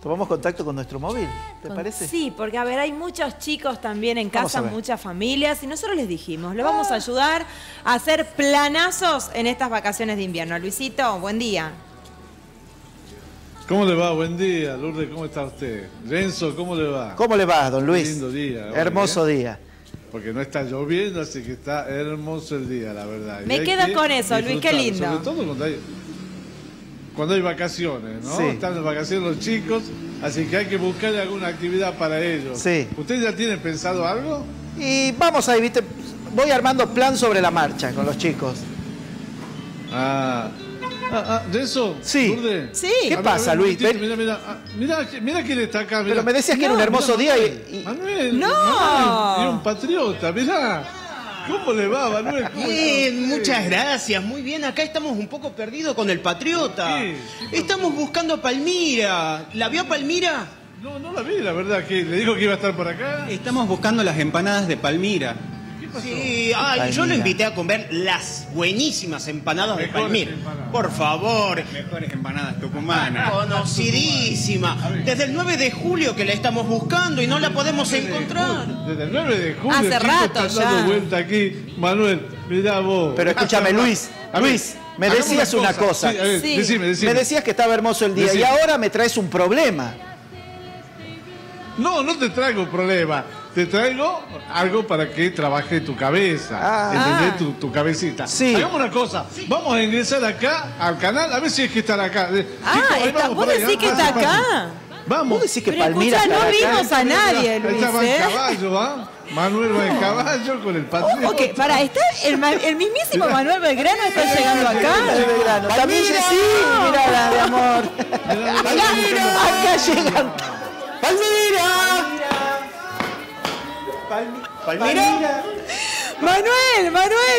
tomamos contacto con nuestro móvil, ¿te parece? Sí, porque a ver, hay muchos chicos también en casa, muchas familias, y nosotros les dijimos, le vamos a ayudar a hacer planazos en estas vacaciones de invierno. Luisito, buen día. ¿Cómo le va? Buen día, Lourdes, ¿cómo está usted? Renzo, ¿cómo le va? ¿Cómo le va, don Luis? Lindo día. Hermoso día. Porque no está lloviendo, así que está hermoso el día, la verdad. Me quedo con eso, Luis, qué lindo. Sobre todo cuando hay vacaciones, ¿no? Sí. Están de vacaciones los chicos, así que hay que buscar alguna actividad para ellos. Sí. ¿Ustedes ya tienen pensado algo? Y vamos ahí, ¿viste? Voy armando plan sobre la marcha con los chicos. ¿De eso? Sí. Lourdes. Sí. ¿Qué pasa, Luis? Mira quién está acá. Mirá. Pero me decías que era un hermoso día y... Manuel. ¡No! Manuel, es un patriota, mirá. ¿Cómo le va, Manuel? Bien, muchas gracias. Muy bien, acá estamos un poco perdidos con el Patriota. ¿Qué? Estamos buscando a Palmira. ¿La vio Palmira? No la vi, la verdad. Que ¿le dijo que iba a estar por acá? Estamos buscando las empanadas de Palmira. ¿Qué pasó? Sí, ay, yo lo invité a comer las buenísimas empanadas de Mejores Palmira. empanadas. Por favor. Mejores empanadas tucumanas. Conocidísima. Desde el 9 de julio que la estamos buscando y no la podemos encontrar. Desde el 9 de julio. Hace chicos, rato están dando ya. vuelta aquí. Manuel, mirá vos. Pero escúchame, Luis, me hagamos decías una cosa. Sí, a ver, Sí. decime. Me decías que estaba hermoso el día Decime. y ahora me traes un problema. No te traigo problema. Te traigo algo para que trabaje tu cabeza. ¿Entendés? Tu cabecita. Sí. Hagamos una cosa. Vamos a ingresar acá al canal. A ver si es que estará acá. Ahí vamos ¿vos por ahí, decís que pase, está pase. acá? Vamos. ¿Vos decís que Pero Palmira escuchá, no estará acá? vimos a nadie, Ahí Luis, estaba en ¿eh? caballo, ¿va? Manuel va en caballo con el patriota. Ok, para, está el mismísimo Manuel Belgrano está llegando acá. Belgrano. También sí, mira, mi amor. Acá llegan. ¡Palmira! ¿Palmira? Manuel,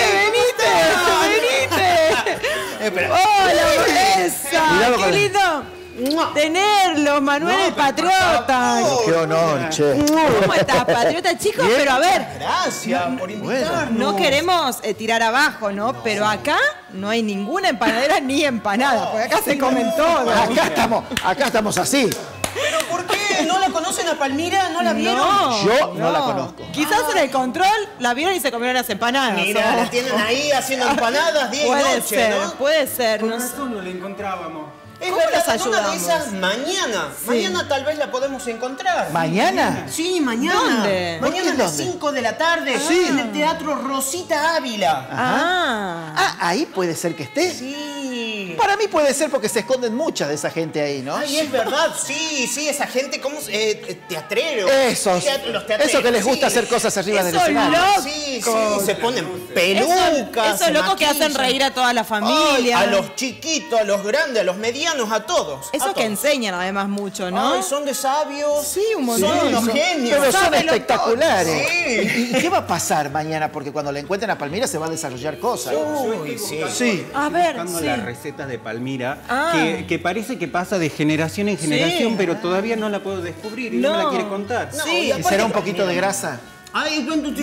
venite. Hola, Vanessa. Cuidado Qué con- lindo tenerlo, Manuel el Patriota. Qué honor, che. ¿Cómo estás, Patriota, chicos? Bien. Pero a ver, Gracias por invitarnos. no queremos tirar abajo, ¿no? Pero acá no hay ninguna empanadera ni empanada, porque acá se comen todo. Acá estamos así. ¿Pero por qué? ¿No la conocen a Palmira? ¿No la vieron? Yo no la conozco. Quizás en el control la vieron y se comieron las empanadas. Mira, ¿o? la tienen ahí haciendo empanadas día y Puede noche, ser, ¿no? puede ser. Por No sé. razón no la encontrábamos. Es ¿Cómo verdad, los una de ayudamos? esas mañana. Mañana tal vez la podemos encontrar. ¿Mañana? Sí, mañana. ¿Dónde? Mañana a las ¿Dónde? 5 de la tarde. Sí. En el Teatro Rosita Ávila. Ah. Ahí puede ser que esté. Sí. Para mí puede ser porque se esconden muchas de esa gente ahí, ¿no? Ay, es verdad, sí, esa gente, ¿cómo teatrero. Esos. Los teatreros, Eso que les gusta sí. hacer cosas arriba del Esos escenario. locos. Sí, se ponen pelucas. Esos se locos que hacen maquillan. reír a toda la Ay, familia. a los chiquitos, a los grandes, a los medianos, a todos. Esos a que todos. enseñan además mucho, ¿no? Ay, son de sabios. Sí, un montón. Son unos Son- genios. Pero son Sábenlo espectaculares. Sí. ¿Y qué va a pasar mañana? Porque cuando la encuentren a Palmira se va a desarrollar cosas. Uy, sí. Sí. A ver, Buscando sí. las recetas de Palmira, Ah. que parece que pasa de generación en generación, Sí. pero todavía no la puedo descubrir y no, me No. la quiere contar. No, Sí. y ¿Y aparte- será un poquito de grasa? Ay,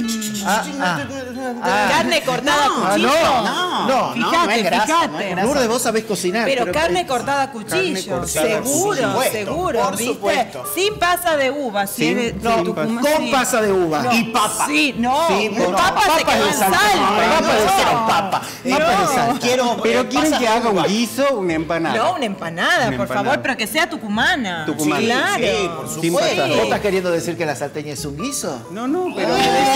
Carne cortada a cuchillo. No, Fíjate, es grasa, fíjate. no es grasa. Lourdes, vos sabés cocinar. Pero carne cortada a cuchillo, cortada, seguro, por supuesto, seguro, por ¿viste? supuesto. Sin pasa de uva, Sin- ¿sí? no, Tucumán, con sí. pasa de uva. No. Y papa. Sí, no, Sí, con no, papa se papa quedó de en salsa. salsa. Papa de no. salsa. Papa. Papa de salsa. Quiero, Pero quieren pasas que haga uva. un guiso, una empanada. No, una empanada, Una por empanada. favor, pero que sea tucumana. Tucumana. Claro. Sí, por Sin supuesto. pasar. ¿Vos estás queriendo decir que la salteña es un guiso? No, pero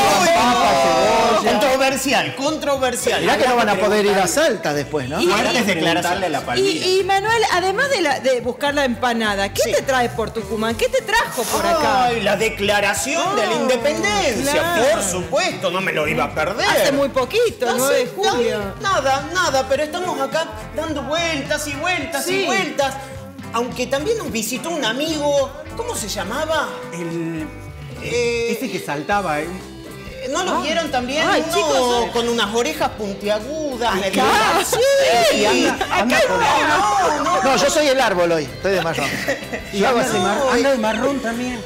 Controversial. Mirá que no van a poder ir a Salta después, ¿no? Fuertes preguntarle declaraciones. a la Palmira. Y Manuel, además de buscar la empanada, ¿qué Sí. te traes por Tucumán? ¿Qué te trajo por acá? Ay, la declaración de la independencia, claro. por supuesto, no me lo iba a perder. Hace muy poquito, No 9 de sé, julio. Nada, pero estamos acá dando vueltas y vueltas Sí. y vueltas. Aunque también nos visitó un amigo, ¿cómo se llamaba? ese que saltaba, ¿No lo vieron también? Ay, Uno chicos, con unas orejas puntiagudas. medio- Sí. anda con No, yo soy el árbol hoy. Estoy de marrón. y anda de marrón también.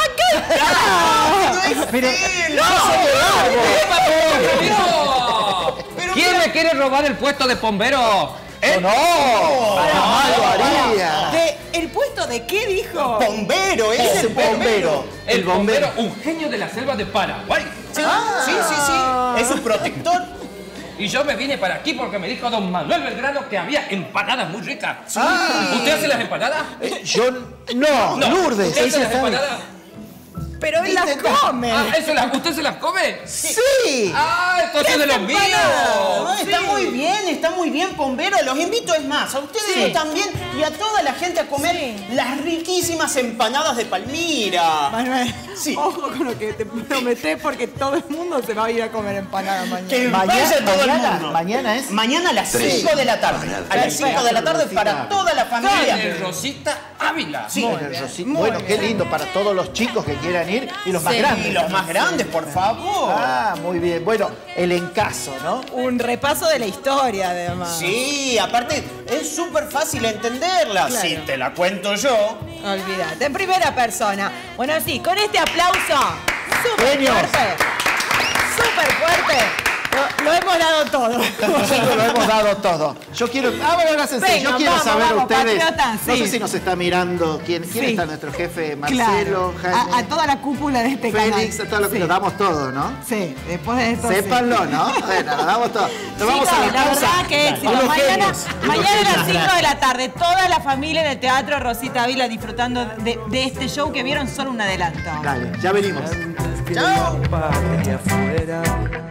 ¡No es Pero- él! Pero ¿Quién me quiere robar el puesto de bombero? ¡No! ¡Jamás lo haría! de ¿El puesto de qué dijo? Bombero, es el bombero. El bombero, un genio de la selva de Paraguay. Sí, sí. Es un protector. Y yo me vine para aquí porque me dijo don Manuel Belgrano que había empanadas muy ricas. ¿Usted hace las empanadas? Yo no, Lourdes. ¿Usted hace ella las sabe. empanadas? Pero él las come. ¿Usted se las come? Sí. Entonces de los míos. No, está muy bien, bombero. Los invito, es más, a ustedes también y a toda la gente a comer las riquísimas empanadas de Palmira. Manuel, ojo con lo que te prometés porque todo el mundo se va a ir a comer empanadas mañana. Que vaya todo el mundo. Mañana es. Mañana a las 5 de la tarde. A las 5 de la tarde para toda la familia. De Rosita Ávila. Sí. Bueno, qué lindo para todos los chicos que quieran ir y los más grandes. Y los más grandes, por favor. Muy bien. Bueno, el encaso, ¿no? Un repaso de la historia, además. Sí, aparte es súper fácil entenderla. Claro. Si te la cuento yo. Olvídate, en primera persona. Bueno, sí, con este aplauso súper Genios. fuerte. Súper fuerte. Lo hemos dado todo. Nosotros lo hemos dado todo. Yo quiero. Bueno, Venga, yo quiero vamos, saber vamos, ustedes. patriota, No sí. sé si nos está mirando. ¿Quién está nuestro jefe? Marcelo, Jaime. A toda la cúpula de este canal. Félix, a todo lo que nos damos todo, ¿no? Sí, después de esto. Sépanlo, ¿no? Bueno, nos damos todo. Nos vamos Chicos, a la pausa. verdad que éxito. Unos Mañana, genios, mañana a las 5 genios. de la tarde, toda la familia en el Teatro Rosita Ávila disfrutando de este show que vieron solo un adelanto. Dale, ya venimos. Chao. Para afuera.